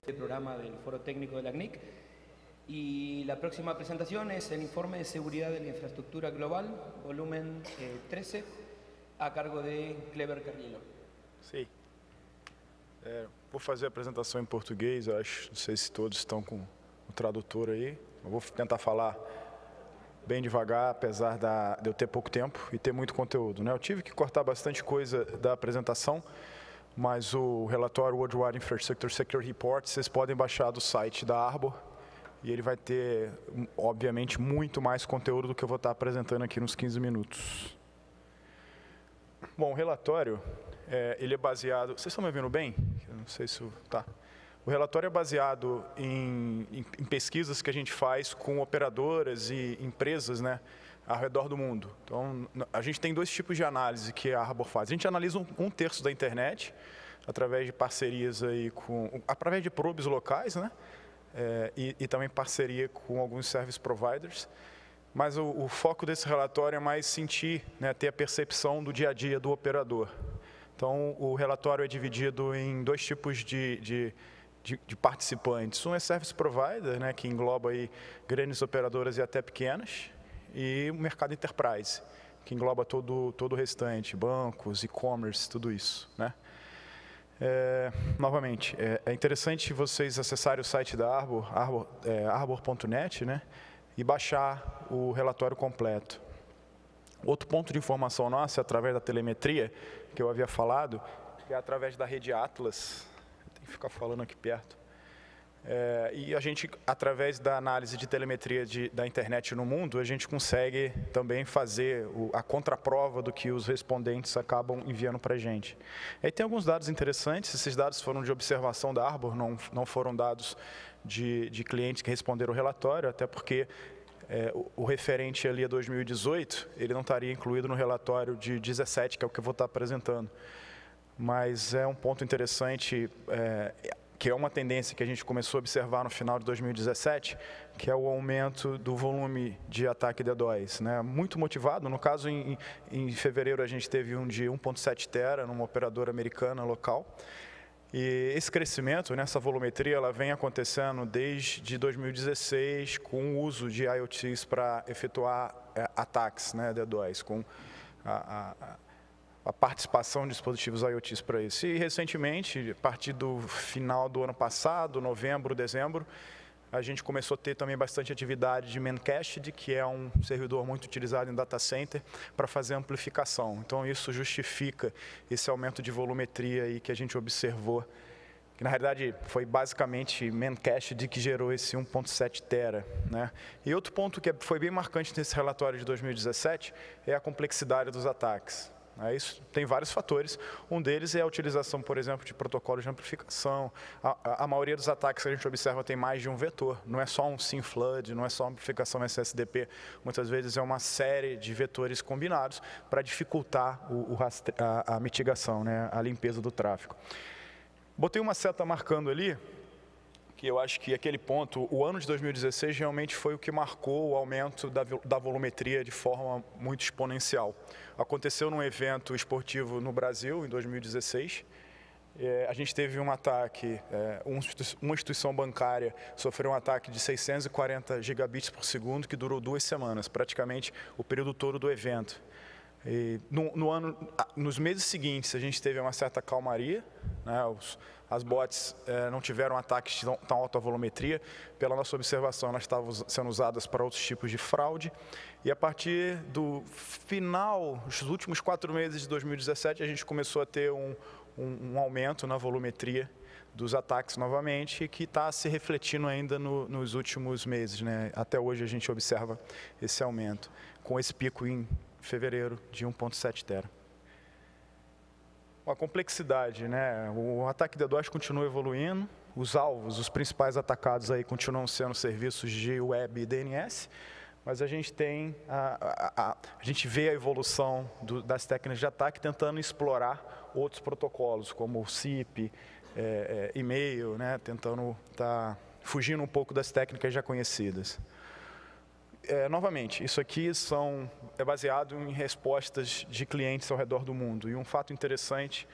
programa del Foro Técnico de la CNIC. Y la próxima presentación es el informe de seguridad de la infraestructura global, volumen 13, a cargo de Kleber Carriello. Sim. Vou fazer a apresentação em português, eu acho. Não sei se todos estão com o tradutor aí. Eu vou tentar falar bem devagar, apesar de eu ter pouco tempo e ter muito conteúdo, né? Eu tive que cortar bastante coisa da apresentação, mas o relatório Worldwide Infrastructure Security Report vocês podem baixar do site da Arbor e ele vai ter, obviamente, muito mais conteúdo do que eu vou estar apresentando aqui nos 15 minutos. Bom, o relatório, ele é baseado... Vocês estão me ouvindo bem? Eu não sei se... Tá. O relatório é baseado em pesquisas que a gente faz com operadoras e empresas, né, ao redor do mundo. Então, a gente tem dois tipos de análise que a Arbor faz. A gente analisa um terço da internet, através de parcerias aí através de probes locais, né, e também parceria com alguns service providers. Mas o foco desse relatório é mais sentir, né, ter a percepção do dia a dia do operador. Então, o relatório é dividido em dois tipos de participantes. Um é service provider, né, que engloba aí grandes operadoras e até pequenas, e o mercado enterprise, que engloba todo o restante, bancos, e-commerce, tudo isso, né? Novamente, é interessante vocês acessarem o site da Arbor, arbor.net, né, e baixar o relatório completo. Outro ponto de informação nossa é através da telemetria, que eu havia falado, que é através da rede Atlas. Tem que ficar falando aqui perto. E a gente, através da análise de telemetria da internet no mundo, a gente consegue também fazer a contraprova do que os respondentes acabam enviando para a gente. Aí tem alguns dados interessantes, esses dados foram de observação da Arbor, não foram dados de clientes que responderam o relatório, até porque o referente ali a 2018, ele não estaria incluído no relatório de 17, que é o que eu vou estar apresentando. Mas é um ponto interessante, que é uma tendência que a gente começou a observar no final de 2017, que é o aumento do volume de ataque DDoS, né? Muito motivado. No caso, em fevereiro, a gente teve um de 1.7 tera numa operadora americana local. E esse crescimento, nessa volumetria, ela vem acontecendo desde 2016, com o uso de IoTs para efetuar ataques, né, DDoS, com a participação de dispositivos IoTs para isso. E, recentemente, a partir do final do ano passado, novembro, dezembro, a gente começou a ter também bastante atividade de Memcached, que é um servidor muito utilizado em data center, para fazer amplificação. Então, isso justifica esse aumento de volumetria aí que a gente observou, que, na realidade, foi basicamente Memcached que gerou esse 1.7 tera, né? E outro ponto que foi bem marcante nesse relatório de 2017 é a complexidade dos ataques. Isso tem vários fatores, um deles é a utilização, por exemplo, de protocolos de amplificação. A maioria dos ataques que a gente observa tem mais de um vetor, não é só um SYN flood, não é só amplificação SSDP, muitas vezes é uma série de vetores combinados para dificultar a mitigação, né, a limpeza do tráfego. Botei uma seta marcando ali, que eu acho que aquele ponto, o ano de 2016 realmente foi o que marcou o aumento da volumetria de forma muito exponencial. Aconteceu num evento esportivo no Brasil, em 2016. A gente teve um ataque, uma instituição bancária sofreu um ataque de 640 gigabits por segundo, que durou 2 semanas, praticamente o período todo do evento. E nos meses seguintes, a gente teve uma certa calmaria, né? As bots não tiveram ataques de tão alta volumetria. Pela nossa observação, elas estavam sendo usadas para outros tipos de fraude. E a partir do final, dos últimos 4 meses de 2017, a gente começou a ter um aumento na volumetria dos ataques novamente, que está se refletindo ainda nos últimos meses, né? Até hoje a gente observa esse aumento, com esse pico em fevereiro de 1.7 tera. A complexidade, né? O ataque DDoS continua evoluindo, os alvos, os principais atacados aí continuam sendo serviços de web e DNS, mas a gente tem a gente vê a evolução das técnicas de ataque tentando explorar outros protocolos, como o SIP, e-mail, né? Tentando fugindo um pouco das técnicas já conhecidas. Novamente, isso aqui é baseado em respostas de clientes ao redor do mundo. E um fato interessante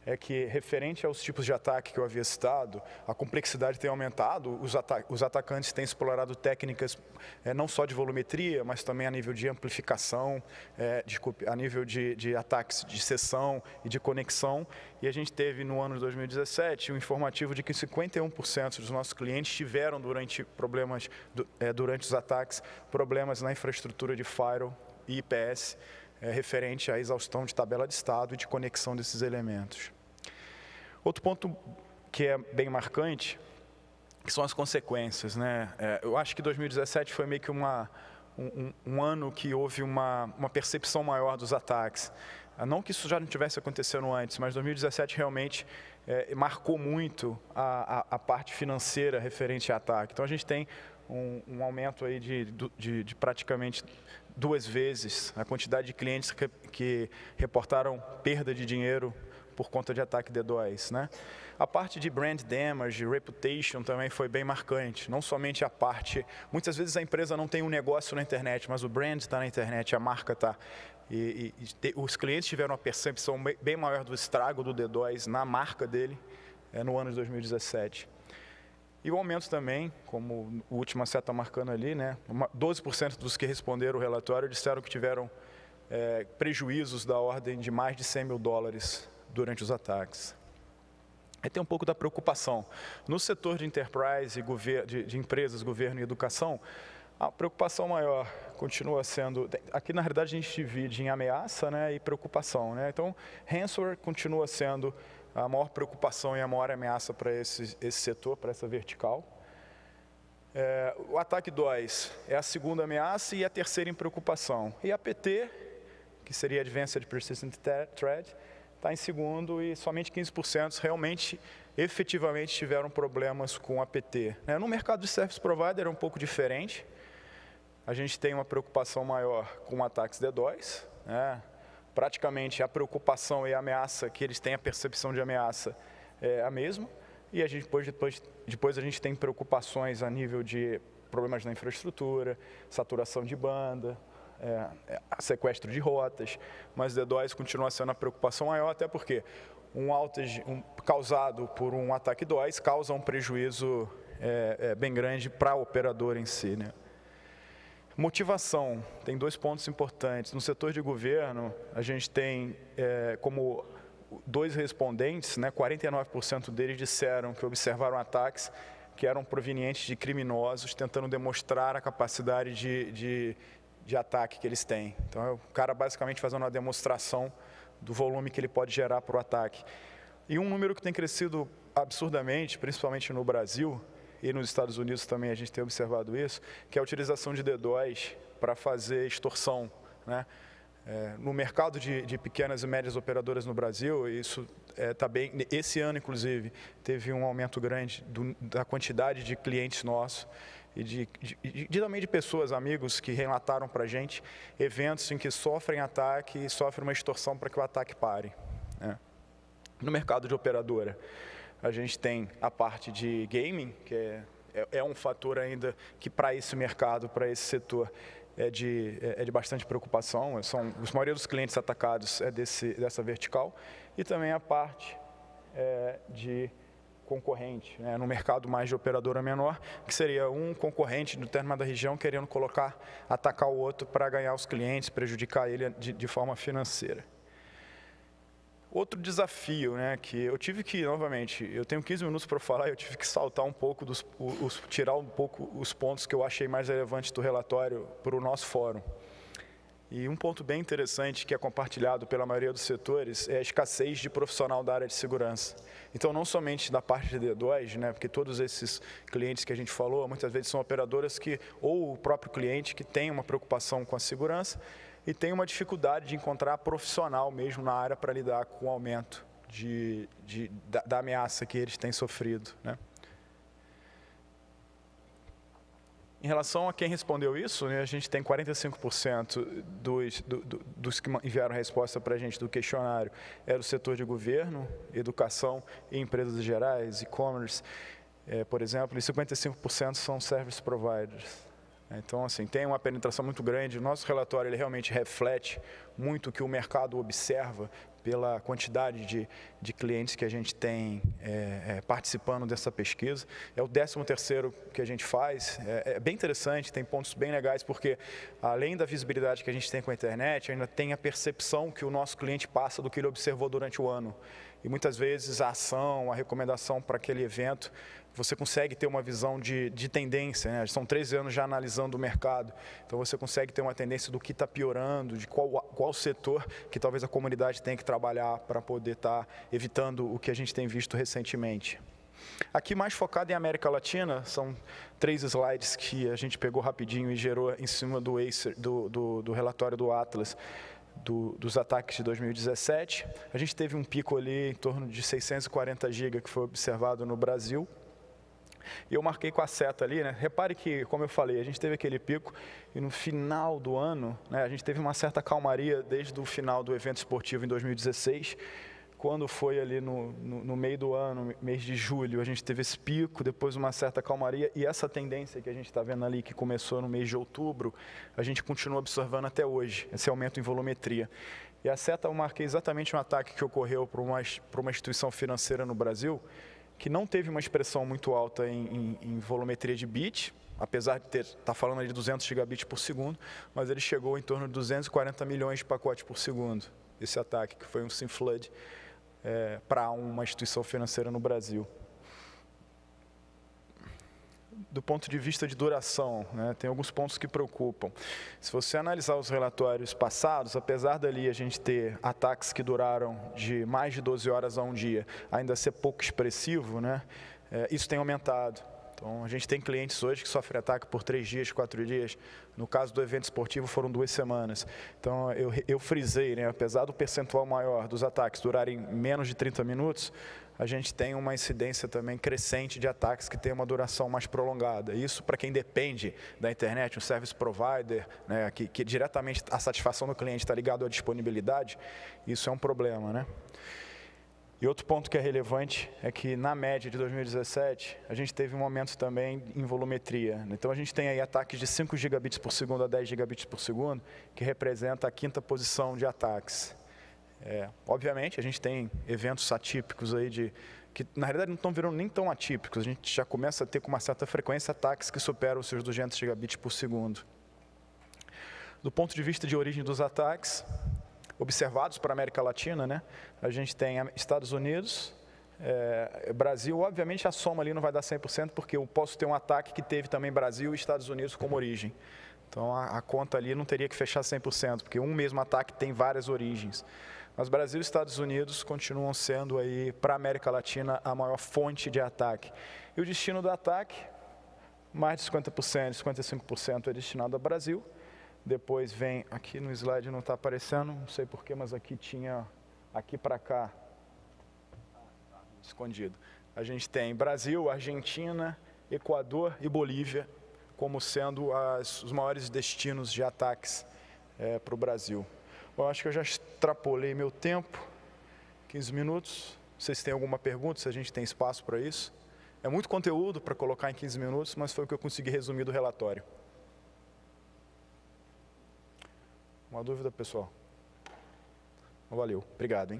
é que, referente aos tipos de ataque que eu havia citado, a complexidade tem aumentado, os atacantes têm explorado técnicas não só de volumetria, mas também a nível de amplificação, a nível de ataques de seção e de conexão. E a gente teve, no ano de 2017, um informativo de que 51% dos nossos clientes tiveram, durante os ataques, problemas na infraestrutura de firewall e IPS, referente à exaustão de tabela de estado e de conexão desses elementos. Outro ponto que é bem marcante, que são as consequências, né? Eu acho que 2017 foi meio que um ano que houve uma percepção maior dos ataques. Não que isso já não tivesse acontecendo antes, mas 2017 realmente marcou muito a parte financeira referente a ataque. Então, a gente tem um aumento aí de praticamente 2 vezes a quantidade de clientes que reportaram perda de dinheiro por conta de ataque DDoS, né? A parte de brand damage, reputation também foi bem marcante, não somente a parte... Muitas vezes a empresa não tem um negócio na internet, mas o brand está na internet, a marca está. Os clientes tiveram uma percepção bem maior do estrago do DDoS na marca dele no ano de 2017. E o aumento também, como o última seta está marcando ali, né? 12% dos que responderam o relatório disseram que tiveram prejuízos da ordem de mais de $100 mil durante os ataques. Aí tem um pouco da preocupação. No setor de enterprise, de empresas, governo e educação, a preocupação maior continua sendo... Aqui, na realidade, a gente divide em ameaça, né, e preocupação, né? Então, ransomware continua sendo a maior preocupação e a maior ameaça para esse setor, para essa vertical. O ataque DOS é a segunda ameaça e a terceira em preocupação. E a PT, que seria Advanced Persistent Threat, está em segundo e somente 15% realmente, efetivamente, tiveram problemas com a PT. No mercado de service provider é um pouco diferente. A gente tem uma preocupação maior com ataques DDoS, né? Praticamente a preocupação e a ameaça, que eles têm a percepção de ameaça, é a mesma. E a gente, depois a gente tem preocupações a nível de problemas na infraestrutura, saturação de banda, sequestro de rotas, mas DDoS continua sendo a preocupação maior, até porque um outage causado por um ataque DDoS causa um prejuízo bem grande para o operador em si, né? Motivação, tem 2 pontos importantes. No setor de governo, a gente tem como 2 respondentes, né, 49% deles disseram que observaram ataques que eram provenientes de criminosos, tentando demonstrar a capacidade de ataque que eles têm. Então, é o cara basicamente fazendo uma demonstração do volume que ele pode gerar para o ataque. E um número que tem crescido absurdamente, principalmente no Brasil, e nos Estados Unidos também a gente tem observado isso, que é a utilização de DDoS para fazer extorsão, né? No mercado de pequenas e médias operadoras no Brasil, isso está bem. Esse ano, inclusive, teve um aumento grande da quantidade de clientes nossos e também de pessoas, amigos, que relataram para a gente eventos em que sofrem ataque e sofrem uma extorsão para que o ataque pare, né? No mercado de operadora, a gente tem a parte de gaming, que é um fator ainda que para esse mercado, para esse setor, é de bastante preocupação. A maioria dos clientes atacados dessa vertical. E também a parte de concorrente, né, no mercado mais de operadora menor, que seria um concorrente de determinada região querendo atacar o outro para ganhar os clientes, prejudicar ele de forma financeira. Outro desafio, né, que eu tive que, novamente, eu tenho 15 minutos para falar, eu tive que saltar um pouco, tirar um pouco os pontos que eu achei mais relevantes do relatório para o nosso fórum. E um ponto bem interessante que é compartilhado pela maioria dos setores é a escassez de profissional da área de segurança. Então, não somente da parte de DDoS, né, porque todos esses clientes que a gente falou, muitas vezes são operadoras ou o próprio cliente que tem uma preocupação com a segurança, e tem uma dificuldade de encontrar profissional mesmo na área para lidar com o aumento da ameaça que eles têm sofrido, né? Em relação a quem respondeu isso, né, a gente tem 45% dos que enviaram a resposta para a gente do questionário era o setor de governo, educação e empresas gerais, e-commerce, por exemplo, e 55% são service providers. Então, assim, tem uma penetração muito grande. O nosso relatório ele realmente reflete muito o que o mercado observa pela quantidade de clientes que a gente tem participando dessa pesquisa. É o 13º que a gente faz, é bem interessante, tem pontos bem legais, porque além da visibilidade que a gente tem com a internet, ainda tem a percepção que o nosso cliente passa do que ele observou durante o ano. E muitas vezes a ação, a recomendação para aquele evento, você consegue ter uma visão de tendência, né? São 13 anos já analisando o mercado, então você consegue ter uma tendência do que está piorando, de qual setor que talvez a comunidade tenha que trabalhar para poder estar evitando o que a gente tem visto recentemente. Aqui mais focado em América Latina, são 3 slides que a gente pegou rapidinho e gerou em cima do Acer, do relatório do Atlas, dos ataques de 2017. A gente teve um pico ali em torno de 640 GB que foi observado no Brasil. E eu marquei com a seta ali, né? Repare que, como eu falei, a gente teve aquele pico e no final do ano, né, a gente teve uma certa calmaria desde o final do evento esportivo em 2016, quando foi ali no meio do ano, mês de julho, a gente teve esse pico, depois uma certa calmaria, e essa tendência que a gente está vendo ali, que começou no mês de outubro, a gente continua observando até hoje, esse aumento em volumetria. E a seta eu marquei exatamente um ataque que ocorreu para uma instituição financeira no Brasil, que não teve uma expressão muito alta em volumetria de bit, apesar de estar falando ali de 200 gigabits por segundo, mas ele chegou em torno de 240 milhões de pacotes por segundo, esse ataque, que foi um SIM flood para uma instituição financeira no Brasil. Do ponto de vista de duração, né, tem alguns pontos que preocupam. Se você analisar os relatórios passados, apesar dali a gente ter ataques que duraram de mais de 12 horas a um dia, ainda ser pouco expressivo, né, isso tem aumentado. Então, a gente tem clientes hoje que sofrem ataque por 3 dias, 4 dias. No caso do evento esportivo, foram 2 semanas. Então, eu frisei, né, apesar do percentual maior dos ataques durarem menos de 30 minutos, a gente tem uma incidência também crescente de ataques que tem uma duração mais prolongada. Isso para quem depende da internet, um service provider, né, que diretamente a satisfação do cliente está ligado à disponibilidade, isso é um problema, né? E outro ponto que é relevante é que, na média de 2017, a gente teve um aumento também em volumetria. Então, a gente tem aí ataques de 5 gigabits por segundo a 10 gigabits por segundo, que representa a 5ª posição de ataques. Obviamente, a gente tem eventos atípicos aí que, na realidade, não estão virando nem tão atípicos. A gente já começa a ter com uma certa frequência ataques que superam os seus 200 gigabits por segundo. Do ponto de vista de origem dos ataques, observados para a América Latina, né? A gente tem Estados Unidos, Brasil. Obviamente a soma ali não vai dar 100%, porque eu posso ter um ataque que teve também Brasil e Estados Unidos como origem. Então a conta ali não teria que fechar 100%, porque um mesmo ataque tem várias origens. Mas Brasil e Estados Unidos continuam sendo aí, para a América Latina, a maior fonte de ataque. E o destino do ataque, mais de 50%, 55% é destinado ao Brasil. Depois vem, aqui no slide não está aparecendo, não sei porquê, mas aqui tinha, aqui para cá, escondido. A gente tem Brasil, Argentina, Equador e Bolívia como sendo os maiores destinos de ataques para o Brasil. Bom, acho que eu já extrapolei meu tempo, 15 minutos. Não sei se tem alguma pergunta, se a gente tem espaço para isso. É muito conteúdo para colocar em 15 minutos, mas foi o que eu consegui resumir do relatório. Uma dúvida, pessoal? Valeu. Obrigado, hein?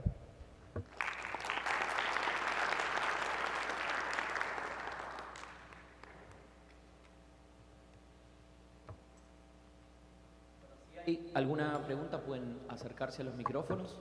Si hay alguna pregunta, pueden acercarse a los micrófonos.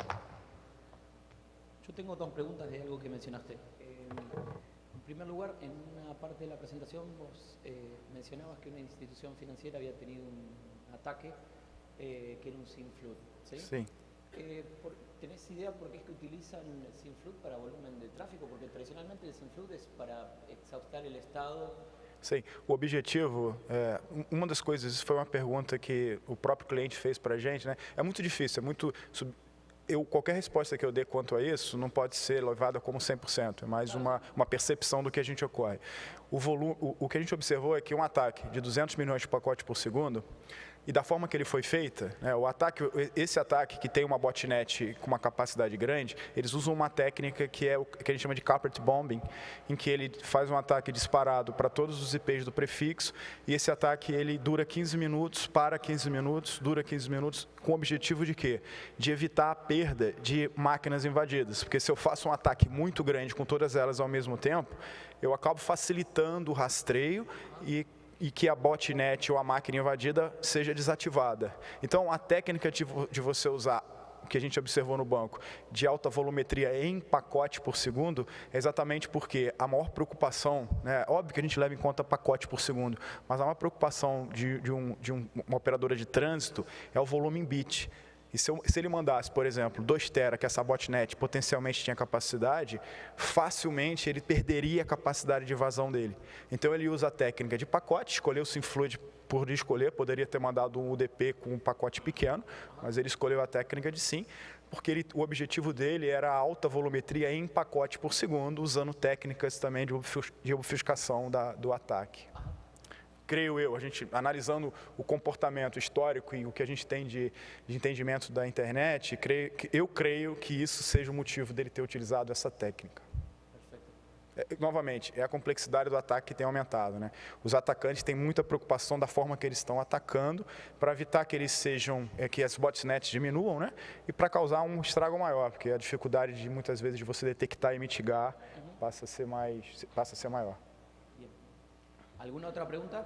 Yo tengo 2 preguntas de algo que mencionaste. En primer lugar, en una parte de la presentación vos mencionabas que una institución financiera había tenido un ataque que era un SIM flood, ¿sí? Sí. ¿Tenés idea por qué es que utilizan el SIM flood para volumen de tráfego? Porque tradicionalmente el SIM flood es para exhaustar el estado. Sim, o objetivo, uma das coisas, isso foi uma pergunta que o próprio cliente fez para a gente, né? É muito difícil, qualquer resposta que eu dê quanto a isso não pode ser levada como 100%, é mais uma percepção do que a gente ocorre. O que a gente observou é que um ataque de 200 milhões de pacotes por segundo E da forma que ele foi feita, né, esse ataque que tem uma botnet com uma capacidade grande, eles usam uma técnica que é o que a gente chama de carpet bombing, em que ele faz um ataque disparado para todos os IPs do prefixo, e esse ataque ele dura 15 minutos, para 15 minutos, dura 15 minutos, com o objetivo de quê? De evitar a perda de máquinas invadidas. Porque se eu faço um ataque muito grande com todas elas ao mesmo tempo, eu acabo facilitando o rastreio e que a botnet ou a máquina invadida seja desativada. Então, a técnica de você usar, o que a gente observou no banco, de alta volumetria em pacote por segundo, é exatamente porque a maior preocupação, né, óbvio que a gente leva em conta pacote por segundo, mas a maior preocupação de uma operadora de trânsito é o volume em bit. E se ele mandasse, por exemplo, 2 tera, que essa botnet potencialmente tinha capacidade, facilmente ele perderia a capacidade de vazão dele. Então ele usa a técnica de pacote, escolheu o SymFluid por escolher, poderia ter mandado um UDP com um pacote pequeno, mas ele escolheu a técnica de SYN, porque o objetivo dele era a alta volumetria em pacote por segundo, usando técnicas também de obfuscação do ataque. Creio eu, a gente analisando o comportamento histórico e o que a gente tem de entendimento da internet, eu creio que isso seja o motivo dele ter utilizado essa técnica. Novamente, é a complexidade do ataque que tem aumentado, né? Os atacantes têm muita preocupação da forma que eles estão atacando, para evitar que eles que as botnets diminuam, né? E para causar um estrago maior, porque a dificuldade de muitas vezes de você detectar e mitigar passa a ser maior. ¿Alguna otra pregunta?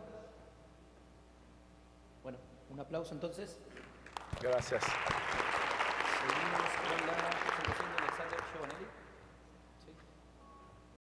Bueno, un aplauso entonces. Gracias. Seguimos con la presentación de Alexander Giovanelli.